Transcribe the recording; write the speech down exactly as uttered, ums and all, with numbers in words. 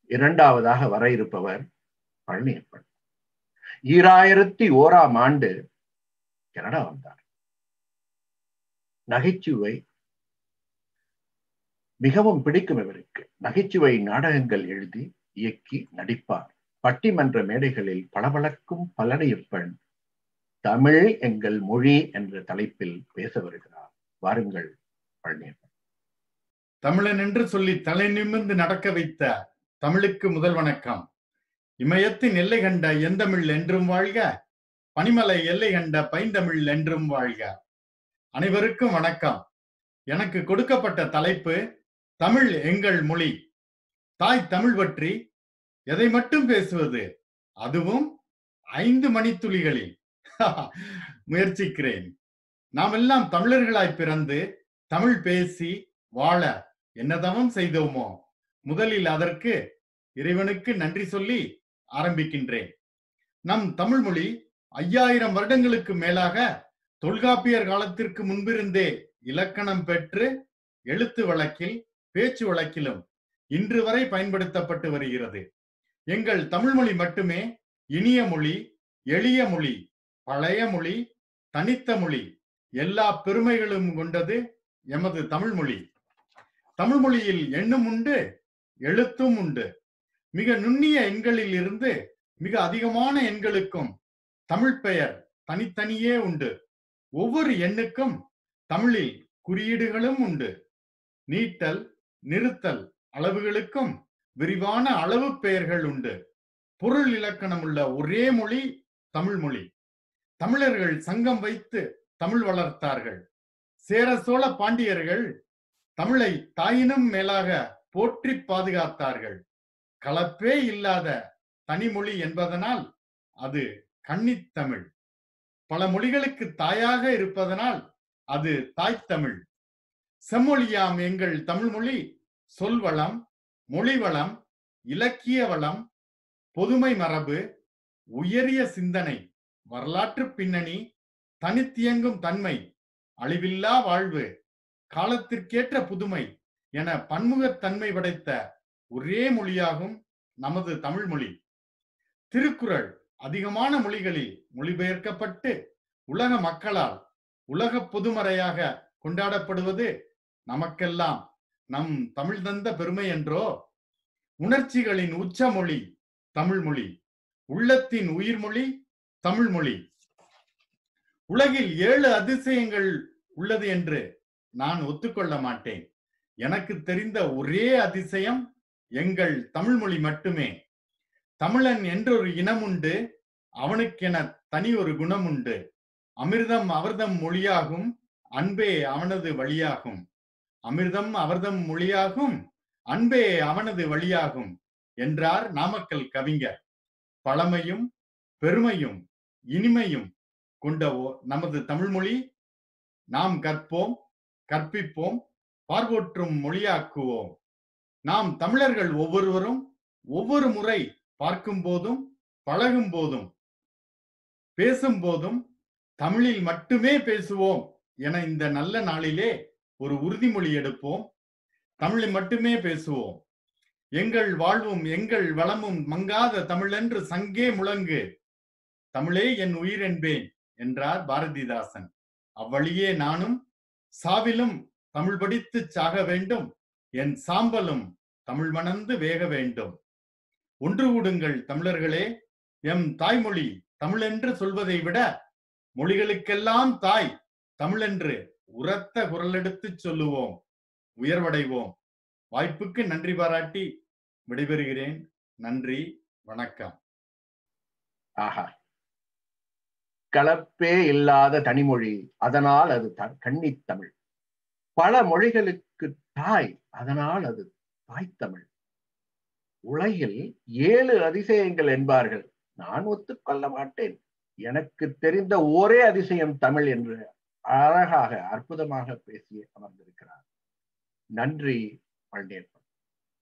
இரண்டாவதாக வர இருப்பவர் பழனியப்பன். ஈராயிரத்தி ஓராம் ஆண்டு கனடா வந்தார். நகைச்சுவை மிகவும் பிடிக்கும் இவருக்கு. நகைச்சுவை நாடகங்கள் எழுதி இயக்கி நடிப்பார். பட்டிமன்ற மேடைகளில் பளபளக்கும் பழனியப்பன் தமிழ் எங்கள் மொழி என்ற தலைப்பில் பேச வருகிறார். வாருங்கள் பழனியப்பன். தமிழன் என்று சொல்லி தலை நிமிர்ந்து நடக்க வைத்த தமிழுக்கு முதல் வணக்கம். இமயத்தின் எல்லை கண்ட எந்தமிழ் என்றும் வாழ்க, பனிமலை எல்லை கண்ட பைந்தமிழ் என்றும் வாழ்க. அனைவருக்கும் வணக்கம். எனக்கு கொடுக்கப்பட்ட தலைப்பு தமிழ் எங்கள் மொழி. தாய் தமிழ் பற்றி எதை மட்டும் பேசுவது, அதுவும் ஐந்து மணித்துளிகளில். முயற்சிக்கிறேன். நாம் எல்லாம் தமிழர்களாய் பிறந்து தமிழ் பேசி வாழ என்ன தவம் செய்தோமோ, முதலில் அதற்கு இறைவனுக்கு நன்றி சொல்லி ஆரம்பிக்கின்றேன். நம் தமிழ் மொழி ஐயாயிரம் வருடங்களுக்கு மேலாக தொல்காப்பியர் காலத்திற்கு முன்பிருந்தே இலக்கணம் பெற்று எழுத்து வழக்கில் பேச்சு வழக்கிலும் இன்று வரை பயன்படுத்தப்பட்டு வருகிறது. எங்கள் தமிழ் மொழி மட்டுமே இனிய மொழி, எளிய மொழி, பழைய மொழி, தனித்த மொழி, எல்லா பெருமைகளும் கொண்டது எமது தமிழ் மொழி. தமிழ் மொழியில் எண்ணும் உண்டு, எழுத்தும் உண்டு. மிக நுண்ணிய எண்களில் இருந்து மிக அதிகமான எண்களுக்கும் தமிழ் பெயர் தனித்தனியே உண்டு. ஒவ்வொரு எண்ணுக்கும் தமிழில் குறியீடுகளும் உண்டு. நீட்டல், நிறுத்தல் அளவுகளுக்கும் விரிவான அளவு பெயர்கள் உண்டு. பொருள் இலக்கணம் உள்ள ஒரே மொழி தமிழ் மொழி. தமிழர்கள் சங்கம் வைத்து தமிழ் வளர்த்தார்கள். சேர சோழ பாண்டியர்கள் தமிழை தாயினும் மேலாக போற்றி பாதுகாத்தார்கள். கலப்பே இல்லாத தனிமொழி என்பதனால் அது கன்னித்தமிழ். பல மொழிகளுக்கு தாயாக இருப்பதனால் அது தாய்த்தமிழ். செம்மொழியாம் எங்கள் தமிழ் மொழி சொல்வளம், மொழிவளம், இலக்கிய வளம், பொதுமை மரபு, உயரிய சிந்தனை, வரலாற்று பின்னணி, தனித்தியங்கும் தன்மை, அழிவில்லா வாழ்வு, காலத்திற்கேற்ற புதுமை என பன்முகத்தன்மை படைத்த ஒரே மொழியாகும் நமது தமிழ் மொழி. திருக்குறள் அதிகமான மொழிகளில் மொழிபெயர்க்கப்பட்டு உலக மக்களால் உலக பொதுமறையாக கொண்டாடப்படுவது நமக்கெல்லாம் நம் தமிழ் தந்த பெருமை என்றோ. உணர்ச்சிகளின் உச்ச மொழி தமிழ் மொழி, உள்ளத்தின் உயிர்மொழி தமிழ் மொழி. உலகில் ஏழு அதிசயங்கள் உள்ளது என்று நான் ஒத்துக்கொள்ள மாட்டேன். எனக்கு தெரிந்த ஒரே அதிசயம் எங்கள் தமிழ் மொழி மட்டுமே. தமிழன் என்றொரு இனம் உண்டு, அவனுக்கென தனி ஒரு குணம் உண்டு. அமிர்தம் அவர்தம் மொழியாகும், அன்பே அவனது வழியாகும். அமிர்தம் அவர்தம் மொழியாகும், அன்பே அவனது வழியாகும் என்றார் நாமக்கல் கவிஞர். பழமையும் பெருமையும் இனிமையும் கொண்ட நமது தமிழ் மொழி நாம் கற்போம், கற்பிப்போம், பார்வோற்றும் மொழியாக்குவோம். நாம் தமிழர்கள் ஒவ்வொருவரும் ஒவ்வொரு முறை பார்க்கும் போதும் பழகும் போதும் பேசும் போதும் தமிழில் மட்டுமே பேசுவோம் என இந்த நல்ல நாளிலே ஒரு உறுதிமொழி எடுப்போம். தமிழில் மட்டுமே பேசுவோம். எங்கள் வாழ்வும் எங்கள் வளமும் மங்காத தமிழென்று சங்கே முழங்கு, தமிழே என் உயிர் என்பேன் என்றார் பாரதிதாசன். அவ்வழியே நானும் சாவிலும் தமிழ் படித்து சாக வேண்டும், என் சாம்பலும் தமிழ் மணந்து வேக வேண்டும். ஒன்று கூடுங்கள் தமிழர்களே, எம் தாய்மொழி தமிழென்று சொல்வதை விட மொழிகளுக்கெல்லாம் தாய் தமிழென்று உரத்த குரலெடுத்து சொல்லுவோம், உயர்வடைவோம். வாய்ப்புக்கு நன்றி பாராட்டி விடைபெறுகிறேன். நன்றி, வணக்கம். ஆஹா, கலப்பே இல்லாத தனிமொழி, அதனால் அது கன்னித்தமிழ். பல மொழிகளுக்கு தாய், அதனால் அது தாய்த்தமிழ். உலகில் ஏழு அதிசயங்கள் என்பார்கள். நான் ஒத்துக்கொள்ள மாட்டேன். எனக்கு தெரிந்த ஒரே அதிசயம் தமிழ் என்று அழகாக அற்புதமாக பேசி அமர்ந்திருக்கிறார். நன்றி பழனியப்பன்.